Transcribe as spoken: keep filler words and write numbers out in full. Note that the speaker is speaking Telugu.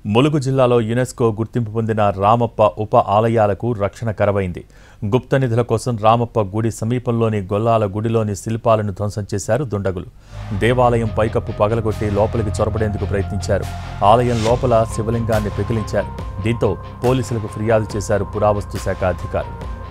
ములుగు జిల్లాలో యునెస్కో గుర్తింపు పొందిన రామప్ప ఉప ఆలయాలకు రక్షణ కరవైంది. గుప్త నిధుల కోసం రామప్ప గుడి సమీపంలోని గొల్లాల గుడిలోని శిల్పాలను ధ్వంసం చేశారు దుండగులు. దేవాలయం పైకప్పు పగలగొట్టి లోపలికి చొరబడేందుకు ప్రయత్నించారు. ఆలయం లోపల శివలింగాన్ని పెకిలించారు. దీంతో పోలీసులకు ఫిర్యాదు చేశారు పురావస్తు శాఖ అధికారులు.